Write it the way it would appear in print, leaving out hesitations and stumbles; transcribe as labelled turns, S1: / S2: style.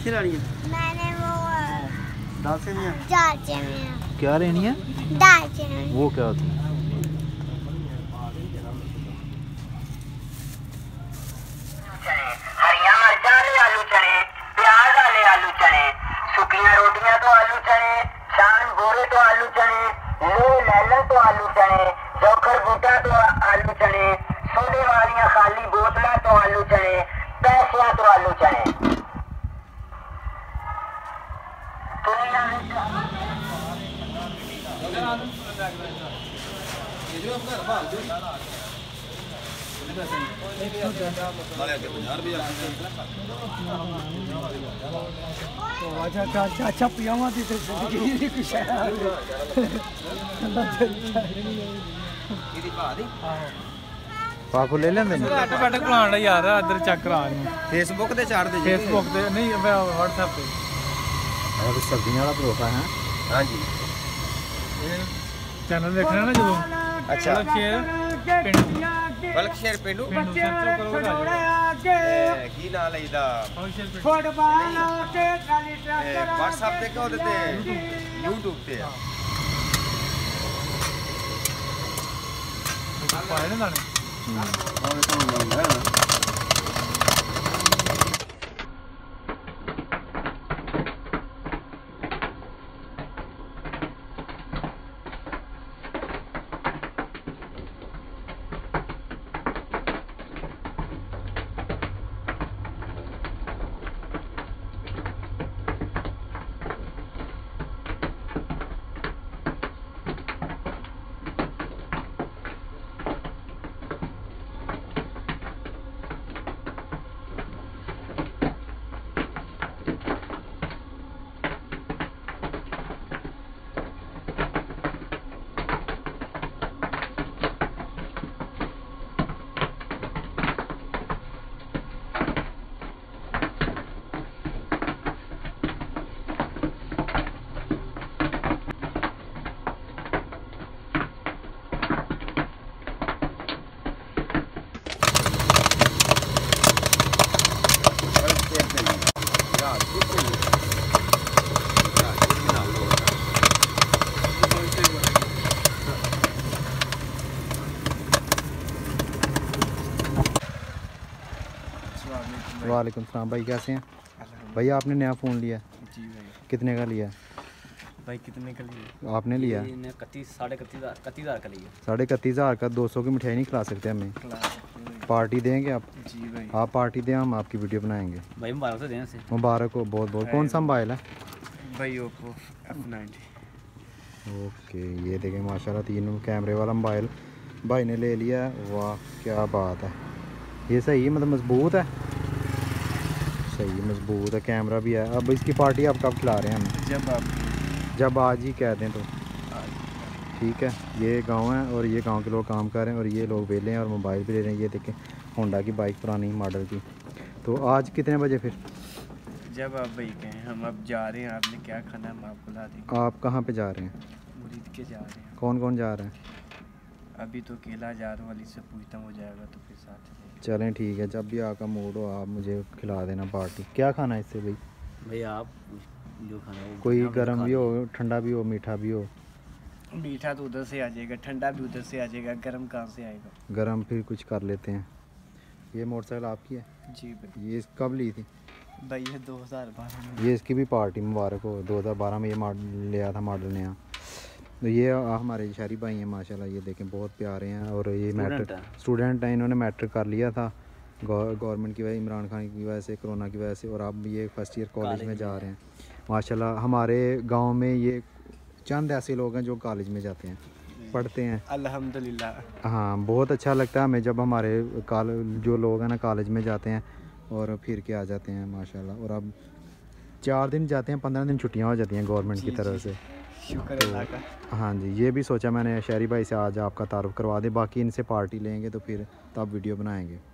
S1: कितनी लानी है?
S2: मैंने वो
S1: दाल सेवियां।
S3: क्या लेनी है?
S2: दाल सेवियां।
S3: वो क्या होती है?
S4: हरियां मिर्चां वाले आलू चने, प्याज वाले आलू चने, सुखियां रोटियां तो आलू चने, शान बोरे तो आलू चने, लो लैलन तो आलू चने, जोखर बूटा तो आलू चने, सोडे वालियां खाली बोतलां तो आलू चने, पैसियां तो आलू चने।
S1: अच्छा पियावा थी तो जिंदगी कुछ है।
S3: पापू ले लेंदे ने
S5: ऑटोमैटिक बनाना यार इधर चेक करा
S1: फेसबुक ते चाड़ दे जी।
S5: फेसबुक ते नहीं व्हाट्सएप पे।
S3: अरे सब्जियां वाला भरोसा है।
S1: हां जी
S5: चैनल देखना ना जो
S1: अच्छा बल्क शेयर पेंडू की ना लईदा
S2: फुटबॉल के खाली
S1: व्हाट्सएप ते क्यों देते YouTube ते
S5: पाए ना दाने
S1: और तो है
S3: वालेकुम सलाम भाई, कैसे हैं भैया? आपने नया फ़ोन लिया है?
S1: जी भाई।
S3: कितने का लिया है
S1: भाई कितने का लिए?
S3: आपने लिया है?
S1: 31,000 का लिया।
S3: 31,500 का। 200 की मिठाई नहीं खिला सकते हमें? पार्टी देंगे आप?
S1: जी भाई।
S3: आप पार्टी दें, हम आपकी वीडियो बनाएंगे।
S1: भाई मुबारक तो दें से।
S3: मुबारक हो बहुत बहुत। कौन सा मोबाइल है
S1: भाई? Oppo F90।
S3: ओके, ये देखें माशाल्लाह 3 कैमरे वाला मोबाइल भाई ने ले लिया है। वाह क्या बात है। ये सही मतलब मजबूत है, सही मजबूत है, कैमरा भी है। अब इसकी पार्टी आप कब खिला रहे हैं हमें? जब आज ही कह दें तो ठीक है। ये गांव है और ये गांव के लोग काम कर रहे हैं और ये लोग वेले हैं और मोबाइल भी ले रहे हैं। ये देखें होंडा की बाइक पुरानी मॉडल की। तो आज कितने बजे फिर?
S1: जब आप भाई कहें। हम अब जा रहे हैं, आपने क्या खाना है हम आपको ला देंगे।
S3: आप कहाँ पे जा रहे हैं?
S1: मुरीद के जा रहे हैं।
S3: कौन कौन जा रहे हैं?
S1: अभी तो अकेला जा रहा हूँ, वाली से पूछता हूँ हो जाएगा तो फिर साथ चलेंगे।
S3: चलें ठीक है, जब भी आपका मूड हो आप मुझे खिला देना पार्टी। क्या खाना है इससे भाई?
S1: भाई आप जो खाना हो।
S3: कोई गर्म भी हो, ठंडा भी हो, मीठा भी हो?
S1: मीठा तो उधर से आ जाएगा, ठंडा भी उधर से आ जाएगा, गर्म कहाँ से आएगा?
S3: गरम फिर कुछ कर लेते हैं। ये मोटरसाइकिल आपकी है?
S1: जी भाई।
S3: ये कब ली थी?
S1: भाई ये 2012 में।
S3: ये इसकी भी पार्टी मुबारक हो। 2012 में ये मॉडल लिया था, मॉडल नया। तो ये हमारे शहरी भाई हैं माशाल्लाह, ये देखें बहुत प्यारे हैं। और ये मैट्रिक स्टूडेंट हैं, इन्होंने मैट्रिक कर लिया था गवर्नमेंट की वजह, इमरान खान की वजह से, कोरोना की वजह से। और अब ये फर्स्ट ईयर कॉलेज में जा रहे हैं माशाल्लाह। हमारे गांव में ये चंद ऐसे लोग हैं जो कॉलेज में जाते हैं, पढ़ते हैं
S1: अल्हम्दुलिल्लाह।
S3: हाँ बहुत अच्छा लगता है हमें जब हमारे जो लोग हैं ना कॉलेज में जाते हैं और फिर के आ जाते हैं माशाल्लाह। और अब 4 दिन जाते हैं, 15 दिन छुट्टियां हो जाती हैं गवर्नमेंट की तरफ से।
S1: शुक्र अल्लाह का।
S3: हाँ जी, ये भी सोचा मैंने शहरी भाई से आज आपका तारुफ करवा दें। बाकी इनसे पार्टी लेंगे तो फिर तब वीडियो बनाएंगे।